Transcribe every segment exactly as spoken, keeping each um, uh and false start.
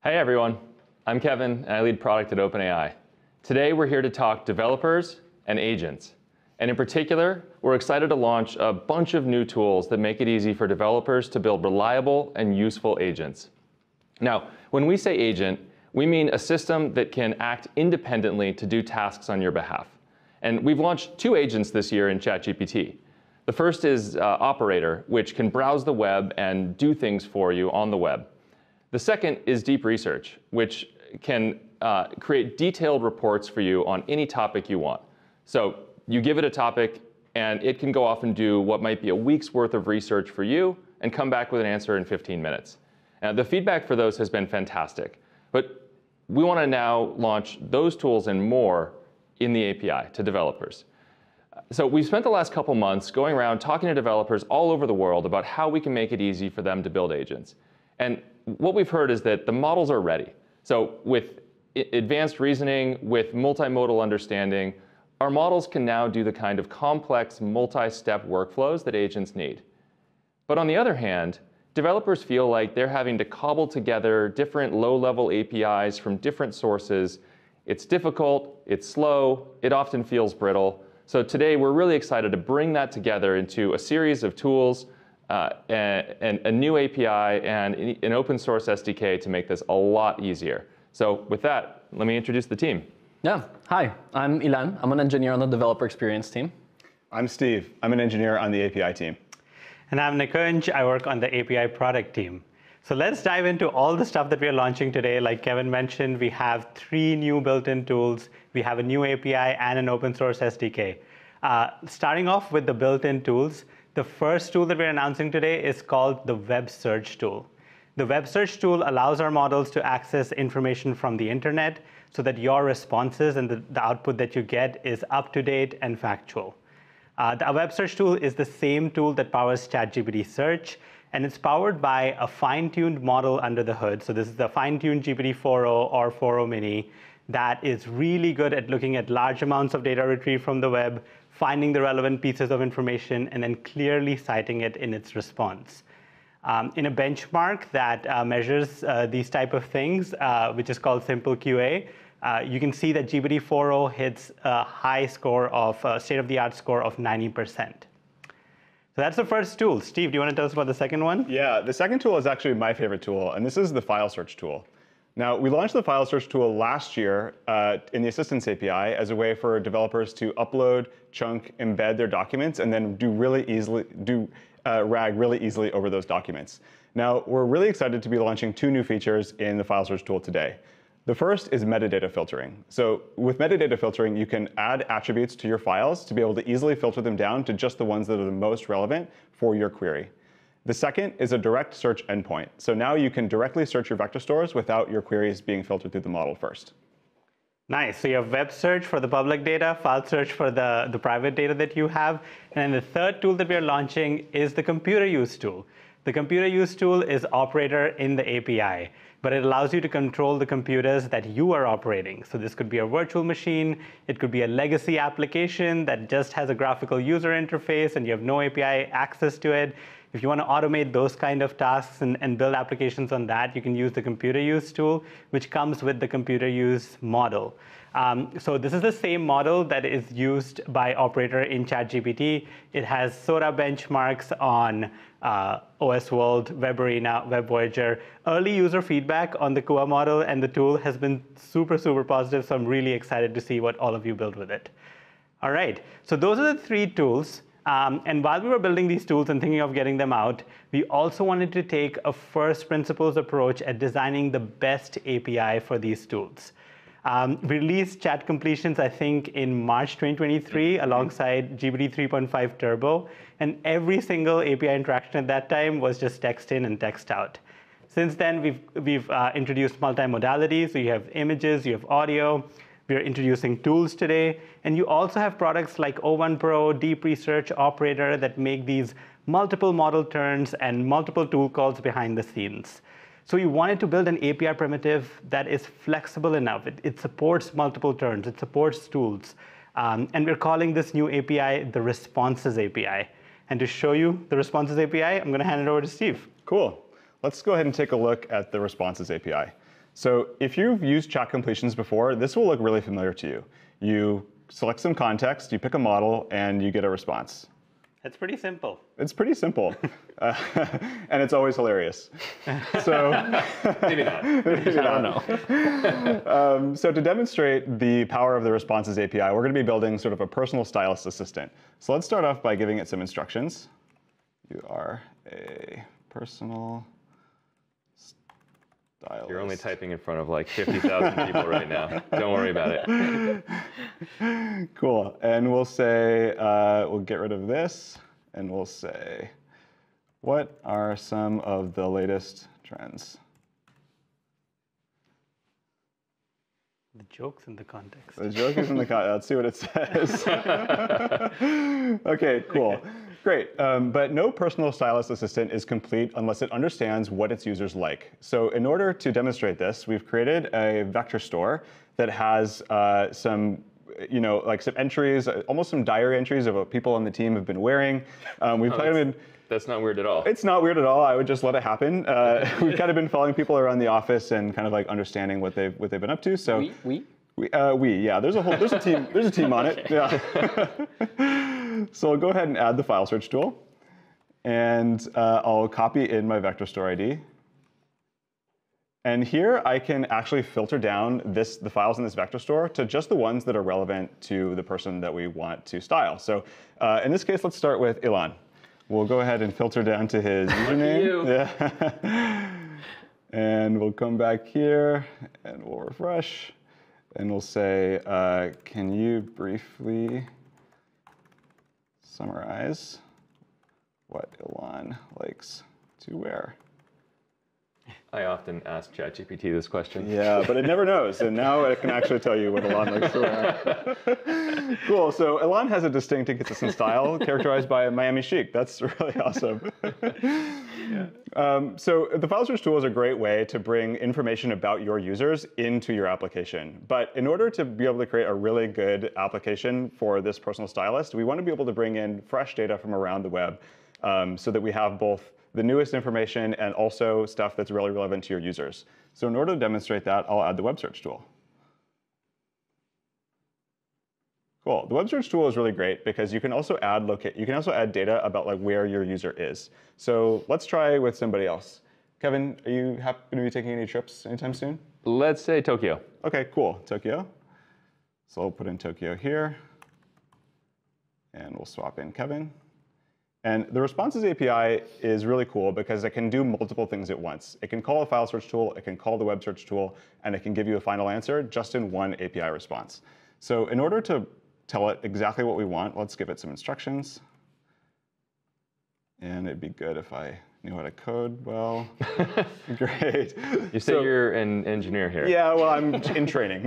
Hey everyone, I'm Kevin and I lead product at OpenAI. Today we're here to talk developers and agents. And in particular, we're excited to launch a bunch of new tools that make it easy for developers to build reliable and useful agents. Now, when we say agent, we mean a system that can act independently to do tasks on your behalf. And we've launched two agents this year in ChatGPT. The first is uh, Operator, which can browse the web and do things for you on the web. The second is Deep Research, which can uh, create detailed reports for you on any topic you want. So you give it a topic, and it can go off and do what might be a week's worth of research for you and come back with an answer in fifteen minutes. Now, the feedback for those has been fantastic. But we want to now launch those tools and more in the A P I to developers. So we've spent the last couple months going around talking to developers all over the world about how we can make it easy for them to build agents. And what we've heard is that the models are ready. So with advanced reasoning, with multimodal understanding, our models can now do the kind of complex multi-step workflows that agents need. But on the other hand, developers feel like they're having to cobble together different low-level A P Is from different sources. It's difficult, it's slow, it often feels brittle. So today we're really excited to bring that together into a series of tools Uh, and, and a new A P I and an open source S D K to make this a lot easier. So with that, let me introduce the team. Yeah, hi, I'm Ilan. I'm an engineer on the developer experience team. I'm Steve. I'm an engineer on the A P I team. And I'm Nikunj. I work on the A P I product team. So let's dive into all the stuff that we are launching today. Like Kevin mentioned, we have three new built-in tools. We have a new A P I and an open source S D K. Uh, starting off with the built-in tools, the first tool that we're announcing today is called the Web Search tool. The Web Search tool allows our models to access information from the internet so that your responses and the, the output that you get is up-to-date and factual. Uh, the Web Search tool is the same tool that powers ChatGPT Search, and it's powered by a fine-tuned model under the hood. So this is the fine-tuned G P T four point oh or four point oh mini that is really good at looking at large amounts of data retrieved from the web, finding the relevant pieces of information, and then clearly citing it in its response. Um, in a benchmark that uh, measures uh, these type of things, uh, which is called Simple Q A, uh, you can see that G P T four point oh hits a high score of uh, state-of-the-art score of ninety percent. So that's the first tool. Steve, do you want to tell us about the second one? Yeah, the second tool is actually my favorite tool, and this is the file search tool. Now, we launched the file search tool last year uh, in the Assistance A P I as a way for developers to upload, chunk, embed their documents, and then do really easily do uh, RAG really easily over those documents. Now, we're really excited to be launching two new features in the file search tool today. The first is metadata filtering. So with metadata filtering, you can add attributes to your files to be able to easily filter them down to just the ones that are the most relevant for your query. The second is a direct search endpoint. So now you can directly search your vector stores without your queries being filtered through the model first. Nice. So you have web search for the public data, file search for the, the private data that you have. And then the third tool that we are launching is the computer use tool. The computer use tool is Operator in the A P I, but it allows you to control the computers that you are operating. So this could be a virtual machine. It could be a legacy application that just has a graphical user interface and you have no A P I access to it. If you want to automate those kind of tasks and, and build applications on that, you can use the computer use tool, which comes with the computer use model. Um, so this is the same model that is used by Operator in ChatGPT. It has SOTA benchmarks on uh, O S World, Web Arena, Web Voyager. Early user feedback on the K U A model and the tool has been super, super positive. So I'm really excited to see what all of you build with it. All right, so those are the three tools. Um, and while we were building these tools and thinking of getting them out, we also wanted to take a first principles approach at designing the best A P I for these tools. Um, we released chat completions, I think, in March twenty twenty-three alongside G P T three point five Turbo. And every single A P I interaction at that time was just text in and text out. Since then, we've, we've uh, introduced multimodality. So you have images, you have audio. We are introducing tools today. And you also have products like O one Pro, Deep Research, Operator that make these multiple model turns and multiple tool calls behind the scenes. So we wanted to build an A P I primitive that is flexible enough. It, it supports multiple turns. It supports tools. Um, and we're calling this new A P I the Responses A P I. And to show you the Responses A P I, I'm going to hand it over to Steve. Cool. Let's go ahead and take a look at the Responses A P I. So if you've used chat completions before, this will look really familiar to you. You select some context, you pick a model, and you get a response. It's pretty simple. It's pretty simple, uh, and it's always hilarious. So maybe not. Maybe I not. don't know. um, so to demonstrate the power of the Responses A P I, we're going to be building sort of a personal stylist assistant. So let's start off by giving it some instructions. You are a personal stylist. You're only typing in front of like fifty thousand people right now. Don't worry about it. Cool. And we'll say, uh, we'll get rid of this, and we'll say, what are some of the latest trends? The joke's in the context. The joke is in the context. Let's see what it says. OK, cool. Okay. Great. Um, but no personal stylist assistant is complete unless it understands what its users like. So in order to demonstrate this, we've created a vector store that has uh, some you know, like some entries, almost some diary entries of what people on the team have been wearing. Um, we've oh, kind of been. That's not weird at all. It's not weird at all. I would just let it happen. Uh, we've kind of been following people around the office and kind of like understanding what they've what they've been up to. So we we we, uh, we yeah. There's a whole there's a team there's a team on it. Yeah. So I'll go ahead and add the file search tool, and uh, I'll copy in my vector store I D. And here I can actually filter down this, the files in this vector store to just the ones that are relevant to the person that we want to style. So uh, in this case, let's start with Ilan. We'll go ahead and filter down to his username. Yeah. And we'll come back here, and we'll refresh. And we'll say, uh, can you briefly summarize what Ilan likes to wear? I often ask ChatGPT this question. Yeah, but it never knows, and now it can actually tell you what Ilan likes to wear. Cool, so Ilan has a distinct and consistent style characterized by Miami chic. That's really awesome. Yeah. Um, so the file search tool is a great way to bring information about your users into your application. But in order to be able to create a really good application for this personal stylist, we want to be able to bring in fresh data from around the web um, so that we have both the newest information and also stuff that's really relevant to your users. So in order to demonstrate that, I'll add the web search tool. Cool. The web search tool is really great because you can also add locate. You can also add data about like where your user is. So let's try with somebody else. Kevin, are you happen to be taking any trips anytime soon? Let's say Tokyo. OK, cool. Tokyo. So I'll put in Tokyo here, and we'll swap in Kevin. And the Responses A P I is really cool because it can do multiple things at once. It can call a file search tool, it can call the web search tool, and it can give you a final answer just in one A P I response. So in order to tell it exactly what we want, let's give it some instructions. And it'd be good if I knew how to code well. Great. You say so, you're an engineer here. Yeah, well, I'm in training.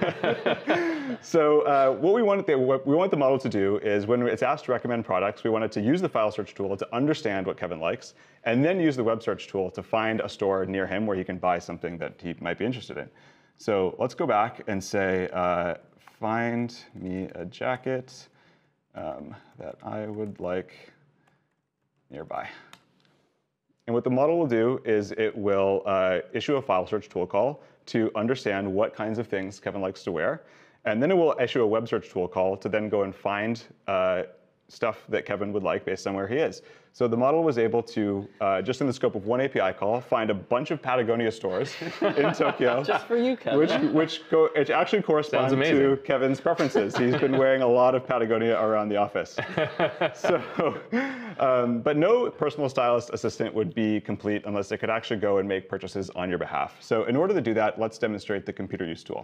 So uh, what we want the what we want the model to do is when it's asked to recommend products, we want it to use the file search tool to understand what Kevin likes, and then use the web search tool to find a store near him where he can buy something that he might be interested in. So let's go back and say, uh, find me a jacket um, that I would like nearby. And what the model will do is it will uh, issue a file search tool call to understand what kinds of things Kevin likes to wear. And then it will issue a web search tool call to then go and find uh, stuff that Kevin would like based on where he is. So the model was able to, uh, just in the scope of one A P I call, find a bunch of Patagonia stores in Tokyo. Just for you, Kevin. Which, which go, it actually corresponds to Kevin's preferences. He's been wearing a lot of Patagonia around the office. So, um, but no personal stylist assistant would be complete unless it could actually go and make purchases on your behalf. So in order to do that, let's demonstrate the computer use tool.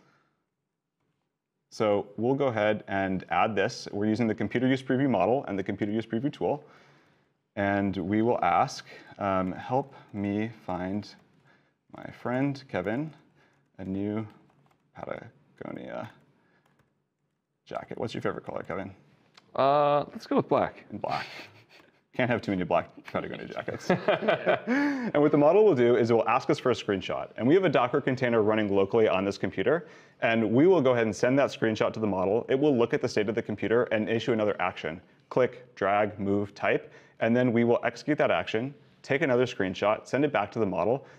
So we'll go ahead and add this. We're using the computer use preview model and the computer use preview tool. And we will ask, um, help me find my friend Kevin a new Patagonia jacket. What's your favorite color, Kevin? Uh, let's go with black. And black. Can't have too many black Patagonia jackets. And what the model will do is it will ask us for a screenshot. And we have a Docker container running locally on this computer. And we will go ahead and send that screenshot to the model. It will look at the state of the computer and issue another action. Click, drag, move, type. And then we will execute that action, take another screenshot, send it back to the model.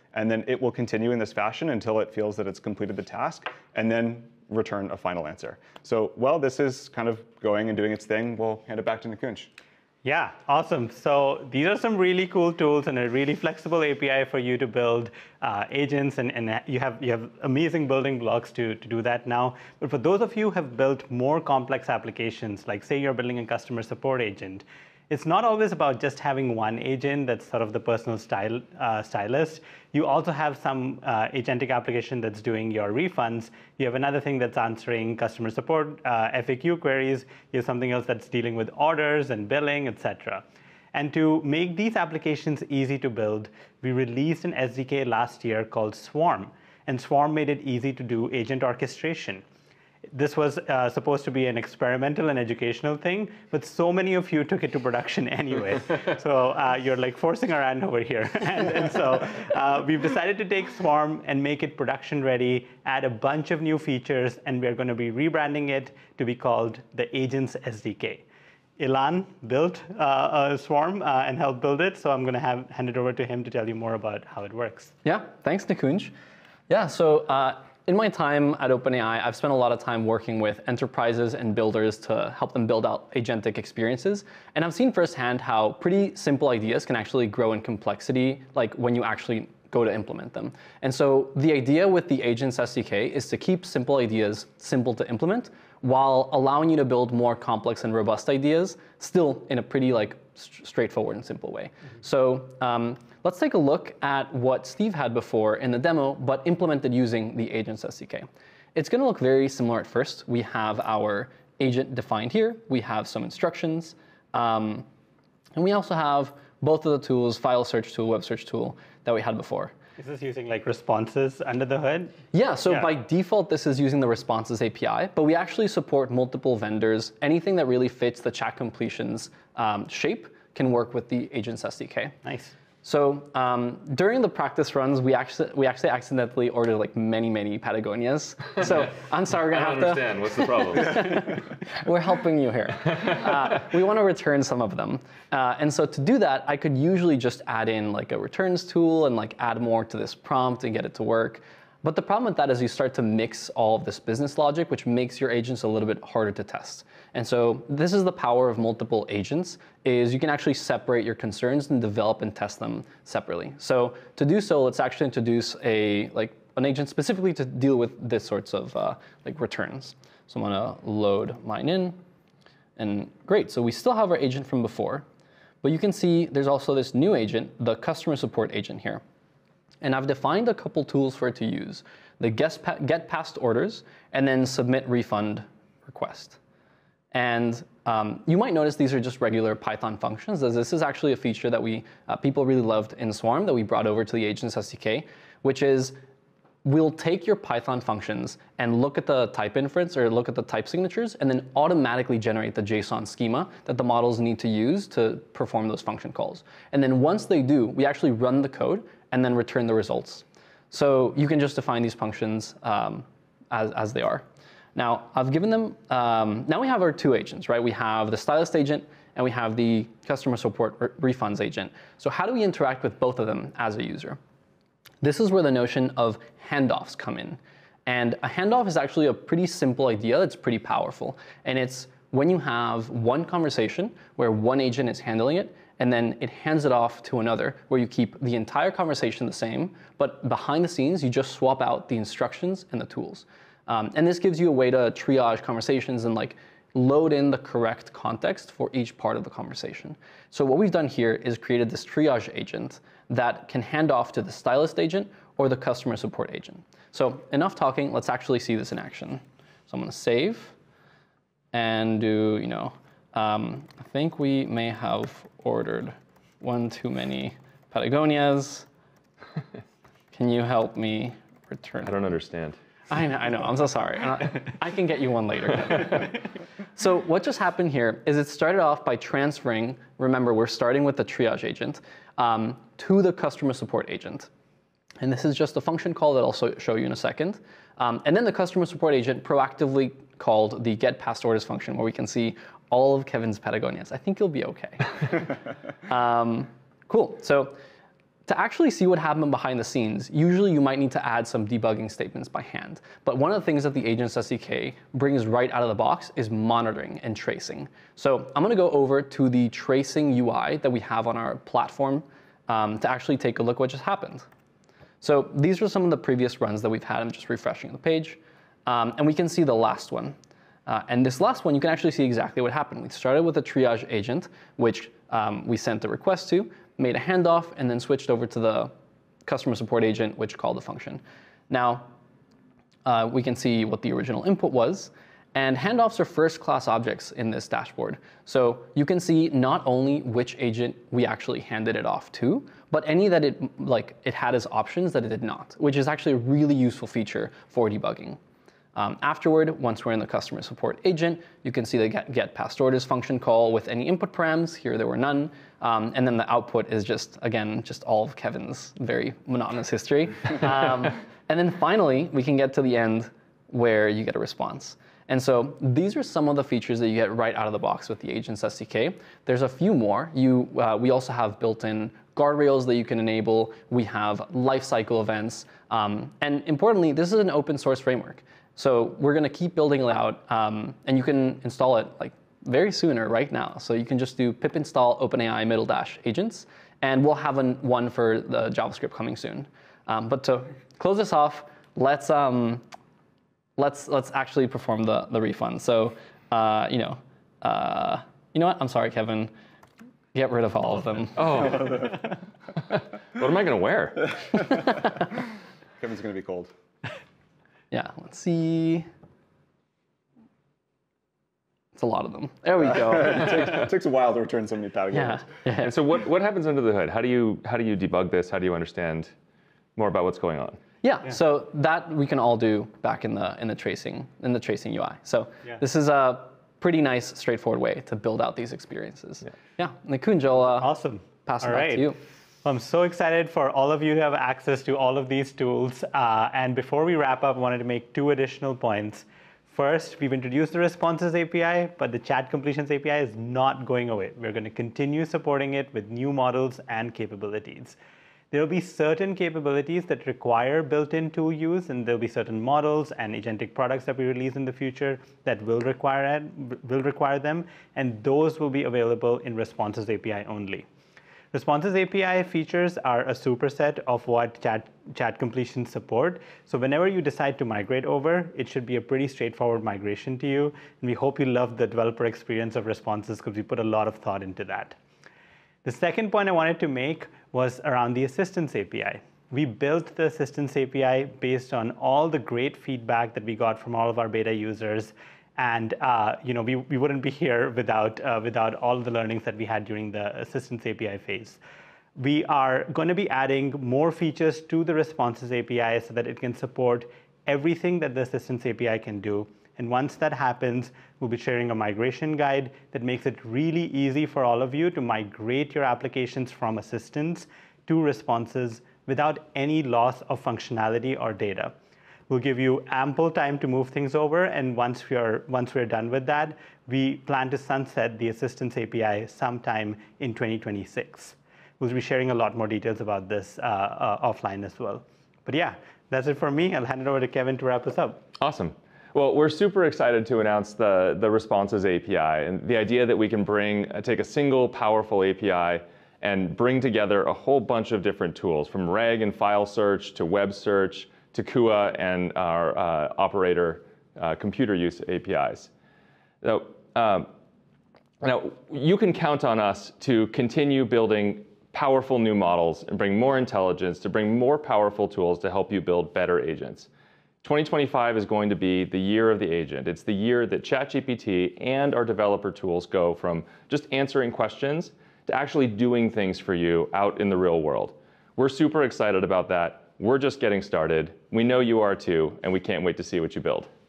and then it will continue in this fashion until it feels that it's completed the task, and then return a final answer. So while this is kind of going and doing its thing, we'll hand it back to Nikunj. Yeah, awesome. So these are some really cool tools and a really flexible A P I for you to build uh, agents, and, and you have you have amazing building blocks to, to do that now. But for those of you who have built more complex applications, like say you're building a customer support agent, it's not always about just having one agent that's sort of the personal style uh, stylist. You also have some uh, agentic application that's doing your refunds. You have another thing that's answering customer support, uh, F A Q queries. You have something else that's dealing with orders and billing, et cetera. And to make these applications easy to build, we released an S D K last year called Swarm. And Swarm made it easy to do agent orchestration. This was uh, supposed to be an experimental and educational thing, but so many of you took it to production anyway. So uh, you're like forcing our hand over here. and, and so uh, we've decided to take Swarm and make it production ready, add a bunch of new features, and we're going to be rebranding it to be called the Agents S D K. Ilan built uh, a Swarm uh, and helped build it, so I'm going to have hand it over to him to tell you more about how it works. Yeah, thanks, Nikunj. Yeah, so uh, in my time at OpenAI, I've spent a lot of time working with enterprises and builders to help them build out agentic experiences. And I've seen firsthand how pretty simple ideas can actually grow in complexity, like when you actually go to implement them. And so the idea with the Agents S D K is to keep simple ideas simple to implement while allowing you to build more complex and robust ideas still in a pretty like st- straightforward and simple way. Mm-hmm. So um, let's take a look at what Steve had before in the demo, but implemented using the Agents S D K. It's going to look very similar at first. We have our agent defined here. We have some instructions. Um, and we also have both of the tools, file search tool, web search tool, that we had before. Is this using like responses under the hood? Yeah, so yeah. by default, this is using the responses A P I, but we actually support multiple vendors. Anything that really fits the chat completions um, shape can work with the Agents S D K. Nice. So um, during the practice runs, we actually we actually accidentally ordered like many, many Patagonias. So I'm sorry, we're gonna I have don't to. understand. What's the problem? We're helping you here. Uh, we want to return some of them, uh, and so to do that, I could usually just add in like a returns tool and like add more to this prompt and get it to work. But the problem with that is you start to mix all of this business logic, which makes your agents a little bit harder to test. And so this is the power of multiple agents, is you can actually separate your concerns and develop and test them separately. So to do so, let's actually introduce a like an agent specifically to deal with this sorts of uh, like returns. So I'm gonna load mine in, and great. So we still have our agent from before, but you can see there's also this new agent, the customer support agent here. And I've defined a couple tools for it to use, the get past orders, and then submit refund request. And um, you might notice these are just regular Python functions, as this is actually a feature that we uh, people really loved in Swarm that we brought over to the Agents S D K, which is we'll take your Python functions and look at the type inference or look at the type signatures and then automatically generate the JSON schema that the models need to use to perform those function calls. And then once they do, we actually run the code and then return the results. So you can just define these functions um, as, as they are. Now, I've given them, um, now we have our two agents, right? We have the stylist agent and we have the customer support re refunds agent. So how do we interact with both of them as a user? This is where the notion of handoffs come in. And a handoff is actually a pretty simple idea that's pretty powerful. And it's when you have one conversation where one agent is handling it, and then it hands it off to another, where you keep the entire conversation the same, but behind the scenes, you just swap out the instructions and the tools. Um, and this gives you a way to triage conversations and like load in the correct context for each part of the conversation. So what we've done here is created this triage agent that can hand off to the stylist agent or the customer support agent. So enough talking, let's actually see this in action. So I'm gonna save and do, you know, um, I think we may have ordered one too many Patagonias. Can you help me return? I don't understand. I know, I know, I'm so sorry. I can get you one later. So what just happened here is it started off by transferring, remember we're starting with the triage agent, um, to the customer support agent. And this is just a function call that I'll so show you in a second. Um, and then the customer support agent proactively called the get past orders function where we can see all of Kevin's Patagonias. I think you'll be okay. um, cool, so to actually see what happened behind the scenes, usually you might need to add some debugging statements by hand. But one of the things that the Agents S D K brings right out of the box is monitoring and tracing. So I'm going to go over to the tracing U I that we have on our platform um, to actually take a look what just happened. So these are some of the previous runs that we've had. I'm just refreshing the page. Um, and we can see the last one. Uh, and this last one, you can actually see exactly what happened. We started with a triage agent, which um, we sent a request to, made a handoff, and then switched over to the customer support agent, which called the function. Now, uh, we can see what the original input was. And handoffs are first-class objects in this dashboard. So you can see not only which agent we actually handed it off to, but any that it, like, it had as options that it did not, which is actually a really useful feature for debugging. Um, afterward, once we're in the customer support agent, you can see the get, get past orders function call with any input params. Here there were none. Um, and then the output is just, again, just all of Kevin's very monotonous history. Um, and then finally, we can get to the end where you get a response. And so these are some of the features that you get right out of the box with the Agents S D K. There's a few more. You, uh, we also have built-in guardrails that you can enable. We have lifecycle events. Um, and importantly, this is an open source framework. So we're going to keep building it out, um, and you can install it like very soon or right now. So you can just do pip install OpenAI middle dash agents, and we'll have an, one for the JavaScript coming soon. Um, but to close this off, let's um, let's let's actually perform the the refund. So uh, you know, uh, you know what? I'm sorry, Kevin. Get rid of all of them. Oh, what am I going to wear? Kevin's going to be cold. Yeah, let's see. It's a lot of them. There we go. it, takes, it takes a while to return so many categories. Yeah. yeah. And so what, what happens under the hood? How do you how do you debug this? How do you understand more about what's going on? Yeah, yeah. So that we can all do back in the in the tracing in the tracing U I. So yeah. This is a pretty nice, straightforward way to build out these experiences. Yeah. Yeah. Nikunjo, uh, awesome. Pass it all back right. to you. I'm so excited for all of you to have access to all of these tools. Uh, and before we wrap up, I wanted to make two additional points. First, we've introduced the Responses A P I, but the Chat Completions A P I is not going away. We're going to continue supporting it with new models and capabilities. There will be certain capabilities that require built-in tool use, and there will be certain models and agentic products that we release in the future that will require, it, will require them, and those will be available in Responses A P I only. Responses A P I features are a superset of what chat, chat completion support. So whenever you decide to migrate over, it should be a pretty straightforward migration to you. And we hope you love the developer experience of Responses because we put a lot of thought into that. The second point I wanted to make was around the Assistance A P I. We built the Assistance A P I based on all the great feedback that we got from all of our beta users. And uh, you know, we, we wouldn't be here without, uh, without all of the learnings that we had during the Assistance A P I phase. We are going to be adding more features to the Responses A P I so that it can support everything that the Assistance A P I can do. And once that happens, we'll be sharing a migration guide that makes it really easy for all of you to migrate your applications from Assistance to Responses without any loss of functionality or data. We'll give you ample time to move things over, and once we're, once we're done with that, we plan to sunset the Assistance A P I sometime in twenty twenty-six. We'll be sharing a lot more details about this uh, uh, offline as well. But yeah, that's it for me. I'll hand it over to Kevin to wrap us up. Awesome. Well, we're super excited to announce the, the Responses A P I, and the idea that we can bring, uh, take a single powerful A P I and bring together a whole bunch of different tools, from reg and file search to web search, to K U A and our uh, operator uh, computer use A P Is. Now, um, now, you can count on us to continue building powerful new models and bring more intelligence, to bring more powerful tools to help you build better agents. twenty twenty-five is going to be the year of the agent. It's the year that ChatGPT and our developer tools go from just answering questions to actually doing things for you out in the real world. We're super excited about that. We're just getting started. We know you are too, and we can't wait to see what you build.